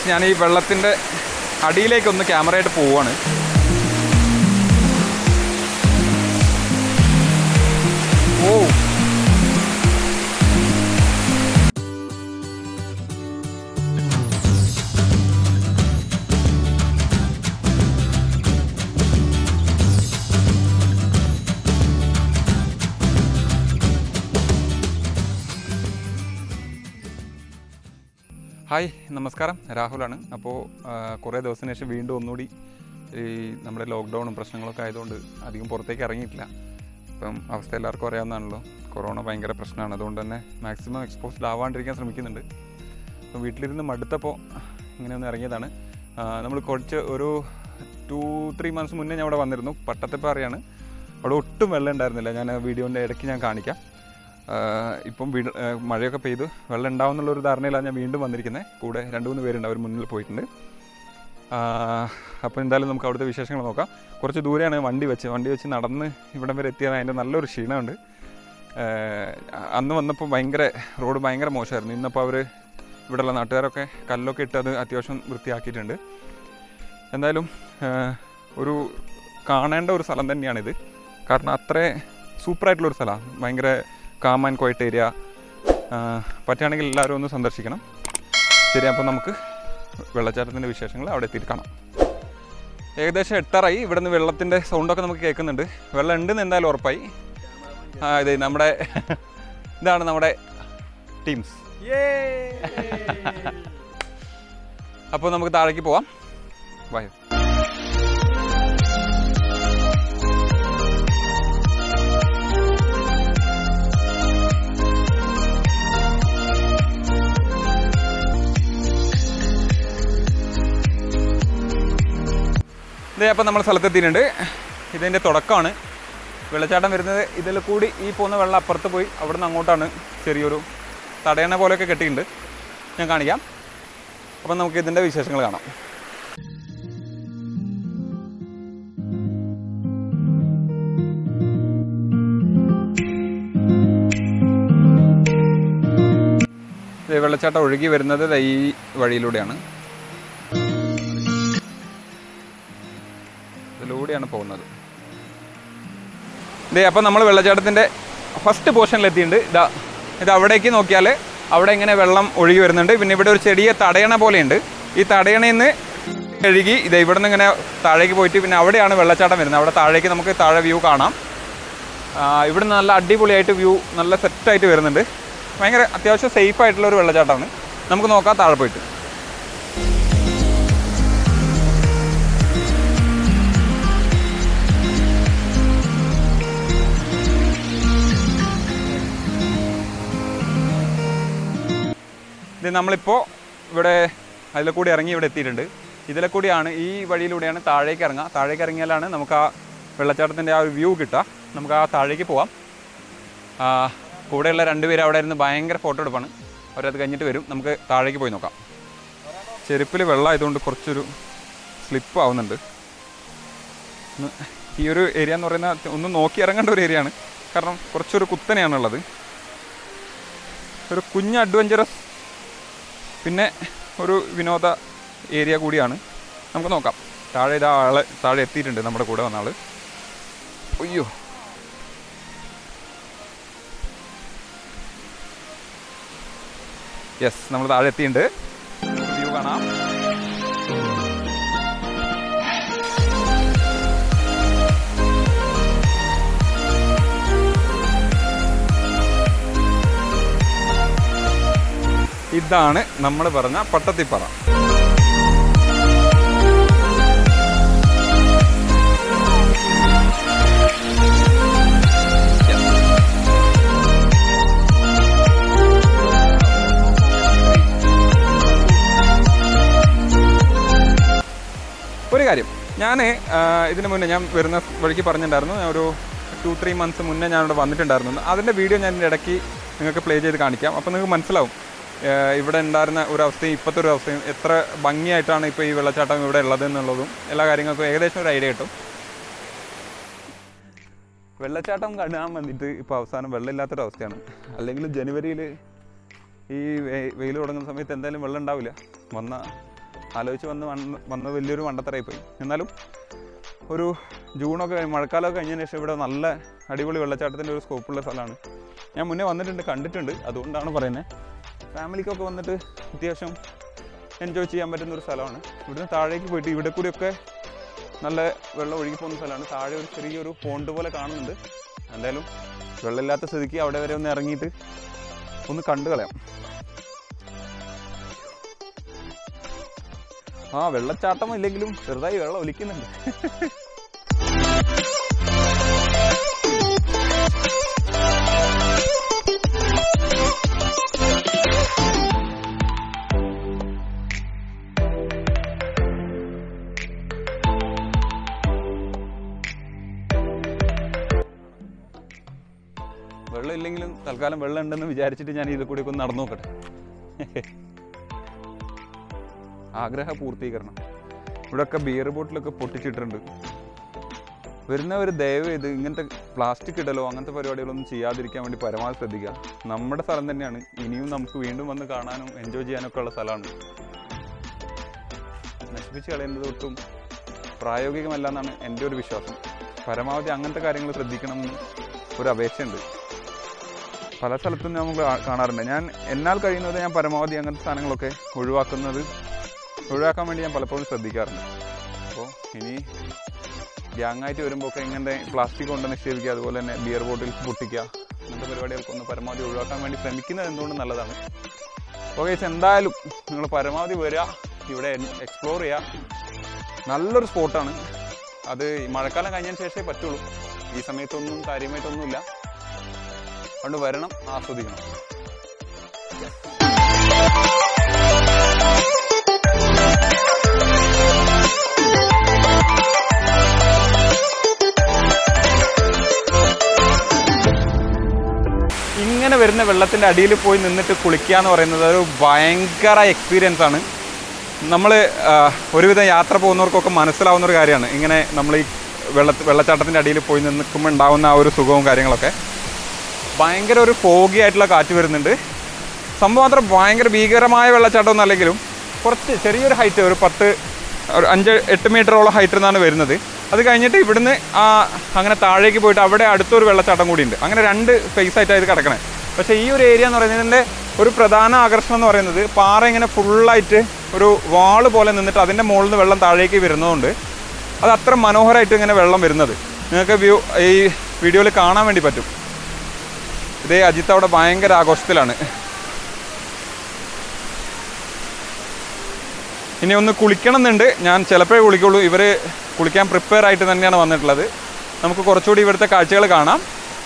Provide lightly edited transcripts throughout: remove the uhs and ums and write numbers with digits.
ഞാൻ ഈ വെള്ളത്തിൻ്റെ അടിയിലേക്കൊന്ന് ക്യാമറയായിട്ട് പോവുകയാണ്. ഓ ഹായ്, നമസ്കാരം. രാഹുലാണ്. അപ്പോൾ കുറേ ദിവസത്തിന് ശേഷം വീണ്ടും ഒന്നുകൂടി ഈ നമ്മുടെ ലോക്ക്ഡൗണും പ്രശ്നങ്ങളൊക്കെ ആയതുകൊണ്ട് അധികം പുറത്തേക്ക് ഇറങ്ങിയിട്ടില്ല. ഇപ്പം അവസ്ഥ എല്ലാവർക്കും അറിയാവുന്നതാണല്ലോ, കൊറോണ ഭയങ്കര പ്രശ്നമാണ്. അതുകൊണ്ട് തന്നെ മാക്സിമം എക്സ്പോസ്ഡ് ആവാണ്ടിരിക്കാൻ ശ്രമിക്കുന്നുണ്ട്. അപ്പോൾ വീട്ടിലിരുന്ന് മടുത്തപ്പോൾ ഇങ്ങനെ ഒന്ന് ഇറങ്ങിയതാണ്. നമ്മൾ കുറച്ച് ഒരു 2-3 months മുന്നേ ഞാൻ അവിടെ വന്നിരുന്നു. പട്ടത്തിപ്പാറയാണ്. അവിടെ ഒട്ടും വെള്ളം ഉണ്ടായിരുന്നില്ല. ഞാൻ വീഡിയോൻ്റെ ഇടയ്ക്ക് ഞാൻ കാണിക്കാം. ഇപ്പം മഴയൊക്കെ പെയ്ത് വെള്ളം ഉണ്ടാവും എന്നുള്ളൊരു ധാരണയിലാണ് ഞാൻ വീണ്ടും വന്നിരിക്കുന്നത്. കൂടെ 2-3 പേരുണ്ട്, അവർ മുന്നിൽ പോയിട്ടുണ്ട്. അപ്പോൾ എന്തായാലും നമുക്ക് അവിടുത്തെ വിശേഷങ്ങൾ നോക്കാം. കുറച്ച് ദൂരെയാണ് വണ്ടി വെച്ച് നടന്ന് ഇവിടം വരെ എത്തിയാൽ അതിൻ്റെ നല്ലൊരു ക്ഷീണമുണ്ട്. അന്ന് വന്നപ്പോൾ റോഡ് ഭയങ്കര മോശമായിരുന്നു. ഇന്നപ്പോൾ അവർ ഇവിടെയുള്ള നാട്ടുകാരൊക്കെ കല്ലൊക്കെ ഇട്ട് അത് അത്യാവശ്യം വൃത്തിയാക്കിയിട്ടുണ്ട്. എന്തായാലും ഒരു കാണേണ്ട ഒരു സ്ഥലം തന്നെയാണിത്. കാരണം അത്ര സൂപ്പറായിട്ടുള്ളൊരു സ്ഥലമാണ്. ഭയങ്കര കാം ആൻഡ് ക്വയറ്റ് ഏരിയ. പറ്റുകയാണെങ്കിൽ എല്ലാവരും ഒന്ന് സന്ദർശിക്കണം. ശരി, അപ്പോൾ നമുക്ക് വെള്ളച്ചാട്ടത്തിൻ്റെ വിശേഷങ്ങൾ അവിടെ എത്തിയിട്ട് കാണാം. ഏകദേശം 8:30. ഇവിടെ നിന്ന് വെള്ളത്തിൻ്റെ സൗണ്ടൊക്കെ നമുക്ക് കേൾക്കുന്നുണ്ട്. വെള്ളം ഉണ്ടെന്ന് എന്തായാലും ഉറപ്പായി. ഇതേ ഇതാണ് നമ്മുടെ ടീംസ്. അപ്പോൾ നമുക്ക് താഴേക്ക് പോവാം. ബൈ. ഇതേ അപ്പോൾ നമ്മൾ സ്ഥലത്തെത്തിയിട്ടുണ്ട്. ഇതിൻ്റെ തുടക്കമാണ്. വെള്ളച്ചാട്ടം വരുന്നത് ഇതിൽ കൂടി ഈ പോകുന്ന വെള്ളം അപ്പുറത്ത് പോയി അവിടെ നിന്ന് അങ്ങോട്ടാണ്. ചെറിയൊരു തടയണ പോലെയൊക്കെ കെട്ടിയിട്ടുണ്ട്. ഞാൻ കാണിക്കാം. അപ്പം നമുക്ക് ഇതിൻ്റെ വിശേഷങ്ങൾ കാണാം. വെള്ളച്ചാട്ടം ഒഴുകി വരുന്നത് ഈ വഴിയിലൂടെയാണ്. ഇതിലൂടെയാണ് പോകുന്നത്. അപ്പോൾ നമ്മൾ വെള്ളച്ചാട്ടത്തിൻ്റെ ഫസ്റ്റ് പോർഷനിലെത്തിയിട്ടുണ്ട്. ഇത് അവിടേക്ക് നോക്കിയാൽ അവിടെ ഇങ്ങനെ വെള്ളം ഒഴുകി വരുന്നുണ്ട്. പിന്നെ ഇവിടെ ഒരു ചെടിയെ തടയണ പോലെയുണ്ട്. ഈ തടയണയിൽ നിന്ന് കഴുകി ഇവിടെ നിന്ന് ഇങ്ങനെ താഴേക്ക് പോയിട്ട് പിന്നെ അവിടെയാണ് വെള്ളച്ചാട്ടം വരുന്നത്. അവിടെ താഴേക്ക് നമുക്ക് താഴെ വ്യൂ കാണാം. ഇവിടെ നല്ല അടിപൊളിയായിട്ട് വ്യൂ നല്ല സെറ്റായിട്ട് വരുന്നുണ്ട്. ഭയങ്കര അത്യാവശ്യം സേഫായിട്ടുള്ളൊരു വെള്ളച്ചാട്ടമാണ്. നമുക്ക് നോക്കാം താഴെ പോയിട്ട്. ഇത് നമ്മളിപ്പോൾ ഇവിടെ അതിലെ കൂടി ഇറങ്ങി ഇവിടെ എത്തിയിട്ടുണ്ട്. ഇതിലെ കൂടിയാണ്, ഈ വഴിയിലൂടെയാണ് താഴേക്ക് ഇറങ്ങുക. താഴേക്ക് ഇറങ്ങിയാലാണ് നമുക്ക് ആ വെള്ളച്ചാട്ടത്തിൻ്റെ ആ ഒരു വ്യൂ കിട്ടുക. നമുക്ക് ആ താഴേക്ക് പോവാം. കൂടെയുള്ള 2 പേര് അവിടെ ഇരുന്ന് ഭയങ്കര ഫോട്ടോ എടുപ്പാണ്. അവരത് കഴിഞ്ഞിട്ട് വരും. നമുക്ക് താഴേക്ക് പോയി നോക്കാം. ചെരുപ്പിൽ വെള്ളം ആയതുകൊണ്ട് കുറച്ചൊരു സ്ലിപ്പ് ആവുന്നുണ്ട്. ഈ ഒരു ഏരിയ എന്ന് പറയുന്നത് ഒന്ന് നോക്കി ഇറങ്ങേണ്ട ഒരു ഏരിയയാണ്. കാരണം കുറച്ചൊരു കുത്തനെയാണുള്ളത്. ഒരു കുഞ്ഞ് അഡ്വഞ്ചറസ് പിന്നെ ഒരു വിനോദ ഏരിയ കൂടിയാണ്. നമുക്ക് നോക്കാം. താഴെ എത്തിയിട്ടുണ്ട് നമ്മുടെ കൂടെ വന്ന ആൾ. അയ്യോ, യെസ്, നമ്മൾ താഴെ എത്തിയിട്ടുണ്ട്. വ്യൂ കാണാം. ഇതാണ് നമ്മൾ പറഞ്ഞ പട്ടത്തിപ്പാറ. ഒരു കാര്യം, ഞാൻ ഇതിന് മുന്നേ ഞാൻ വരുന്ന വഴിക്ക് പറഞ്ഞിട്ടുണ്ടായിരുന്നു. ഞാൻ ഒരു 2-3 months മുന്നേ ഞാനിവിടെ വന്നിട്ടുണ്ടായിരുന്നു. അതിൻ്റെ വീഡിയോ ഞാൻ ഇതിൻ്റെ ഇടയ്ക്ക് നിങ്ങൾക്ക് പ്ലേ ചെയ്ത് കാണിക്കാം. അപ്പോൾ നിങ്ങൾക്ക് മനസ്സിലാവും ഇവിടെ ഉണ്ടായിരുന്ന ഒരവസ്ഥയും ഇപ്പോഴത്തെ ഒരു അവസ്ഥയും എത്ര ഭംഗിയായിട്ടാണ് ഇപ്പോൾ ഈ വെള്ളച്ചാട്ടം ഇവിടെ ഉള്ളത് എന്നുള്ളതും എല്ലാ കാര്യങ്ങൾക്കും ഏകദേശം ഒരു ഐഡിയ കിട്ടും. വെള്ളച്ചാട്ടം കാണാൻ വന്നിട്ട് ഇപ്പോൾ അവസാനം വെള്ളമില്ലാത്തൊരവസ്ഥയാണ്. അല്ലെങ്കിൽ ജനുവരിയിൽ ഈ വെയിൽ തുടങ്ങുന്ന സമയത്ത് എന്തായാലും വെള്ളം ഉണ്ടാവില്ല. വന്ന ആലോചിച്ച് വന്ന് വലിയൊരു മണ്ടത്തരായി പോയി. എന്നാലും ഒരു ജൂണൊക്കെ മഴക്കാലമൊക്കെ കഴിഞ്ഞതിന് ശേഷം ഇവിടെ നല്ല അടിപൊളി വെള്ളച്ചാട്ടത്തിൻ്റെ ഒരു സ്കോപ്പുള്ള സ്ഥലമാണ്. ഞാൻ മുന്നേ വന്നിട്ടുണ്ട്, കണ്ടിട്ടുണ്ട്, അതുകൊണ്ടാണ് പറയുന്നത്. ഫാമിലിക്കൊക്കെ വന്നിട്ട് അത്യാവശ്യം എൻജോയ് ചെയ്യാൻ പറ്റുന്ന ഒരു സ്ഥലമാണ്. ഇവിടുന്ന് താഴേക്ക് പോയിട്ട് ഇവിടെ കൂടിയൊക്കെ നല്ല വെള്ളം ഒഴുകി പോകുന്ന സ്ഥലമാണ്. താഴെ ഒരു ചെറിയൊരു പോണ്ട് പോലെ കാണുന്നുണ്ട്. എന്തായാലും വെള്ളമില്ലാത്ത സ്ഥിതിക്ക് അവിടെ വരെ ഒന്ന് ഇറങ്ങിയിട്ട് ഒന്ന് കണ്ടു കളയാം. വെള്ളച്ചാട്ടം ഇല്ലെങ്കിലും ചെറുതായി വെള്ളം ഒലിക്കുന്നുണ്ട്. വെള്ളം ഇല്ലെങ്കിലും തൽക്കാലം വെള്ളം ഉണ്ടെന്ന് വിചാരിച്ചിട്ട് ഞാൻ ഇതിൽ കൂടി ഒന്ന് നടന്നു നോക്കട്ടെ. ആഗ്രഹ പൂർത്തീകരണം. ഇവിടെയൊക്കെ ബിയർ ബോട്ടിലൊക്കെ പൊട്ടിച്ചിട്ടുണ്ട്. വരുന്നവർ ദയവ് ചെയ്ത് ഇങ്ങനത്തെ പ്ലാസ്റ്റിക് ഇടലോ അങ്ങനത്തെ പരിപാടികളൊന്നും ചെയ്യാതിരിക്കാൻ വേണ്ടി പരമാവധി ശ്രദ്ധിക്കുക. നമ്മുടെ സ്ഥലം തന്നെയാണ്, ഇനിയും നമുക്ക് വീണ്ടും വന്ന് കാണാനും എൻജോയ് ചെയ്യാനൊക്കെ ഉള്ള സ്ഥലമാണ്. നശിപ്പിച്ച് കളയുന്നത് ഒട്ടും പ്രായോഗികമല്ല എന്നാണ് എൻ്റെ ഒരു വിശ്വാസം. പരമാവധി അങ്ങനത്തെ കാര്യങ്ങൾ ശ്രദ്ധിക്കണമെന്ന് ഒരു അപേക്ഷയുണ്ട്. പല സ്ഥലത്തും നമുക്ക് കാണാറുണ്ട്. എന്നാൽ കഴിയുന്നത് ഞാൻ പരമാവധി അങ്ങനത്തെ സാധനങ്ങളൊക്കെ ഒഴിവാക്കാൻ വേണ്ടി ഞാൻ പലപ്പോഴും ശ്രദ്ധിക്കാറുണ്ട്. അപ്പോൾ ഇനി ഗ്യാങ്ങായിട്ട് വരുമ്പോൾ ഒക്കെ ഇങ്ങനത്തെ പ്ലാസ്റ്റിക് കൊണ്ട് നിക്ഷേപിക്കുക, അതുപോലെ തന്നെ ബിയർ ബോട്ടിൽസ് പൊട്ടിക്കുക, അങ്ങനത്തെ പരിപാടികൾക്കൊന്ന് പരമാവധി ഒഴിവാക്കാൻ വേണ്ടി ശ്രമിക്കുന്നത് എന്തുകൊണ്ട് നല്ലതാണ്. ഓക്കെ, എന്തായാലും നിങ്ങൾ പരമാവധി വരിക, ഇവിടെ എക്സ്പ്ലോർ ചെയ്യുക. നല്ലൊരു സ്പോട്ടാണ്. അത് മഴക്കാലം കഴിഞ്ഞതിന് ശേഷമേ പറ്റുള്ളൂ. ഈ സമയത്തൊന്നും കാര്യമായിട്ടൊന്നുമില്ല. അതുകൊണ്ട് വരണം, ആസ്വദിക്കണം. ഇങ്ങനെ വരുന്ന വെള്ളത്തിൻ്റെ അടിയിൽ പോയി നിന്നിട്ട് കുളിക്കുക എന്ന് പറയുന്നത് ഒരു ഭയങ്കര എക്സ്പീരിയൻസ് ആണ്. നമ്മൾ ഒരുവിധം യാത്ര പോകുന്നവർക്കൊക്കെ മനസ്സിലാവുന്ന ഒരു കാര്യമാണ്. ഇങ്ങനെ നമ്മൾ ഈ വെള്ളച്ചാട്ടത്തിൻ്റെ അടിയിൽ പോയി നിൽക്കുമ്പോൾ ഉണ്ടാകുന്ന ആ ഒരു സുഖവും കാര്യങ്ങളൊക്കെ. ഭയങ്കര ഒരു ഫോഗി ആയിട്ടുള്ള കാറ്റ് വരുന്നുണ്ട്. സംഭവം അത്ര ഭയങ്കര ഭീകരമായ വെള്ളച്ചാട്ടമൊന്നും അല്ലെങ്കിലും കുറച്ച് ചെറിയൊരു ഹൈറ്റ്, ഒരു 5-8 മീറ്ററോളം ഹൈറ്റിൽ നിന്നാണ് വരുന്നത്. അത് കഴിഞ്ഞിട്ട് ഇവിടുന്ന് അങ്ങനെ താഴേക്ക് പോയിട്ട് അവിടെ അടുത്തൊരു വെള്ളച്ചാട്ടം കൂടിയുണ്ട്. അങ്ങനെ 2 ഫേസ് ആയിട്ടാണ് ഇത് കിടക്കണേ. പക്ഷേ ഈ ഒരു ഏരിയ എന്ന് പറയുന്നതിൻ്റെ ഒരു പ്രധാന ആകർഷണം എന്ന് പറയുന്നത് പാറ ഇങ്ങനെ ഫുള്ളായിട്ട് ഒരു വാള് പോലെ നിന്നിട്ട് അതിൻ്റെ മുകളിൽ നിന്ന് വെള്ളം താഴേക്ക് വരുന്നതുകൊണ്ട് അത് അത്ര മനോഹരമായിട്ട് ഇങ്ങനെ വെള്ളം വരുന്നത് നിങ്ങൾക്ക് ഈ വീഡിയോയിൽ കാണാൻ വേണ്ടി പറ്റും. ഇതേ അജിത്ത് അവിടെ ഭയങ്കര ആഘോഷത്തിലാണ്. ഇനി ഒന്ന് കുളിക്കണം എന്നുണ്ട്. ഞാൻ ചിലപ്പോഴേ കുളിക്കുള്ളൂ. ഇവർ കുളിക്കാൻ പ്രിപ്പയർ ആയിട്ട് തന്നെയാണ് വന്നിട്ടുള്ളത്. നമുക്ക് കുറച്ചുകൂടി ഇവിടുത്തെ കാഴ്ചകൾ കാണാം.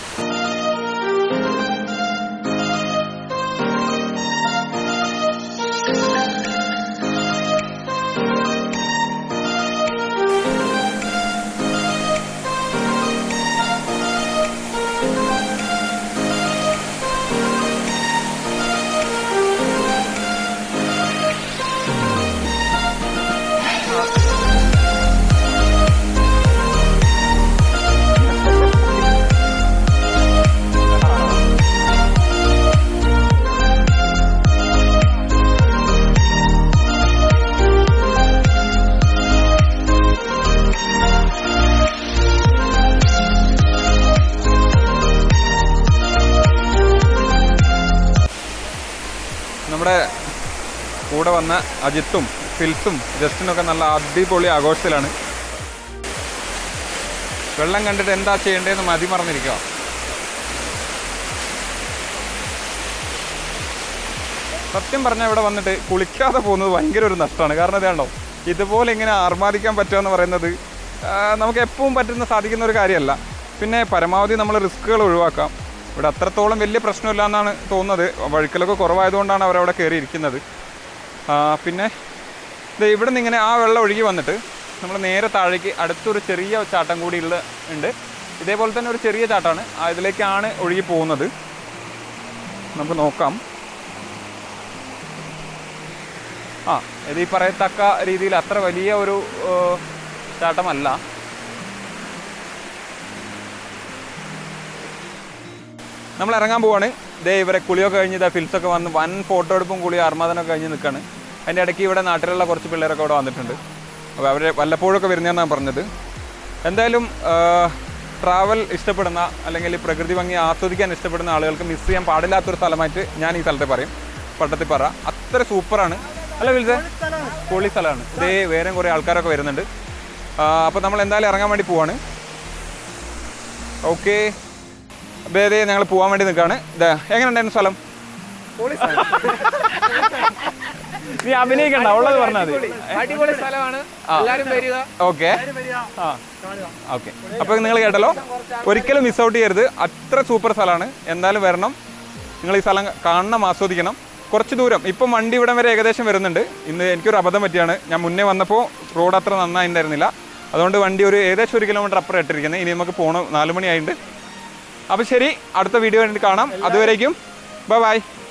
നമ്മുടെ കൂടെ വന്ന അജിത്തും ഫിൽസും ജസ്റ്റിനൊക്കെ നല്ല അടിപൊളി ആഘോഷത്തിലാണ്. വെള്ളം കണ്ടിട്ട് എന്താ ചെയ്യേണ്ടതെന്ന് മതിമറന്നിരിക്കുക. സത്യം പറഞ്ഞാൽ ഇവിടെ വന്നിട്ട് കുളിക്കാതെ പോകുന്നത് ഭയങ്കര ഒരു നഷ്ടമാണ്. കാരണം ഇതാണോ, ഇതുപോലെ ഇങ്ങനെ ആർമാദിക്കാൻ പറ്റുക എന്ന് പറയുന്നത് നമുക്ക് എപ്പോഴും സാധിക്കുന്ന ഒരു കാര്യമല്ല. പിന്നെ പരമാവധി നമ്മൾ റിസ്ക്കുകൾ ഒഴിവാക്കാം. ഇവിടെ അത്രത്തോളം വലിയ പ്രശ്നമില്ല എന്നാണ് തോന്നുന്നത്. വഴുക്കലൊക്കെ കുറവായതുകൊണ്ടാണ് അവരവിടെ കയറിയിരിക്കുന്നത്. പിന്നെ ഇവിടെ നിന്ന് ഇങ്ങനെ ആ വെള്ളം ഒഴുകി വന്നിട്ട് നമ്മൾ നേരെ താഴേക്ക് അടുത്തൊരു ചെറിയ ചാട്ടം കൂടി ഉണ്ട്. ഇതേപോലെ തന്നെ ഒരു ചെറിയ ചാട്ടമാണ്, ഇതിലേക്കാണ് ഒഴുകി പോകുന്നത്. നമുക്ക് നോക്കാം. ഇത് ഈ പറയത്തക്ക രീതിയിൽ അത്ര വലിയ ഒരു ചാട്ടമല്ല. നമ്മൾ ഇറങ്ങാൻ പോവാണ്. ഇവരെ കുളിയൊക്കെ കഴിഞ്ഞ് ഫിൽസൊക്കെ വന്ന് വൻ ഫോട്ടോ എടുപ്പും കുളി ആർമാദനൊക്കെ കഴിഞ്ഞ് നിൽക്കുകയാണ്. അതിൻ്റെ ഇടയ്ക്ക് ഇവിടെ നാട്ടിലുള്ള കുറച്ച് പിള്ളേരൊക്കെ ഇവിടെ വന്നിട്ടുണ്ട്. അപ്പോൾ അവർ വല്ലപ്പോഴൊക്കെ വരുന്നതെന്നാണ് പറഞ്ഞത്. എന്തായാലും ട്രാവൽ ഇഷ്ടപ്പെടുന്ന അല്ലെങ്കിൽ പ്രകൃതി ഭംഗി ആസ്വദിക്കാൻ ഇഷ്ടപ്പെടുന്ന ആളുകൾക്ക് മിസ് ചെയ്യാൻ പാടില്ലാത്തൊരു സ്ഥലമായിട്ട് ഞാൻ ഈ സ്ഥലത്തെ പറയും. പട്ടത്തിപ്പാറ അത്ര സൂപ്പറാണ് അല്ല വിളിച്ചേ, പൊളി സ്ഥലമാണ്. ഇതേ വേറെ കുറേ ആൾക്കാരൊക്കെ വരുന്നുണ്ട്. അപ്പോൾ നമ്മൾ എന്തായാലും ഇറങ്ങാൻ വേണ്ടി പോവാണ്. ഓക്കെ, അതേ ഞങ്ങൾ പോകാൻ വേണ്ടി നിൽക്കുകയാണ്. ഇതാ എങ്ങനെ ഉണ്ടായിരുന്നു സ്ഥലം? നീ അഭിനയിക്കണ്ട, ഉള്ളത് പറഞ്ഞാൽ മതി. അടിപൊളി സ്ഥലമാണ്, എല്ലാവരും വരിക. ഓക്കെ ഓക്കെ, അപ്പോൾ നിങ്ങൾ കേട്ടല്ലോ, ഒരിക്കലും മിസ് ഔട്ട് ചെയ്യരുത്. അത്ര സൂപ്പർ സ്ഥലമാണ്, എന്തായാലും വരണം. നിങ്ങൾ ഈ സ്ഥലം കാണണം, ആസ്വദിക്കണം. കുറച്ച് ദൂരം ഇപ്പം വണ്ടി ഇവിടം വരെ ഏകദേശം വരുന്നുണ്ട്. ഇന്ന് എനിക്കൊരു അബദ്ധം പറ്റിയാണ്. ഞാൻ മുന്നേ വന്നപ്പോൾ റോഡ് അത്ര നന്നായിട്ടുണ്ടായിരുന്നില്ല. അതുകൊണ്ട് വണ്ടി ഏകദേശം 1 കിലോമീറ്റർ അപ്പുറം ഇട്ടിരിക്കുന്നത്. ഇനി നമുക്ക് പോകണം, 4 മണിയായിട്ടുണ്ട്. അപ്പോൾ ശരി, അടുത്ത വീഡിയോ വേണ്ടി കാണാം. അതുവരേക്കും ബൈ ബൈ.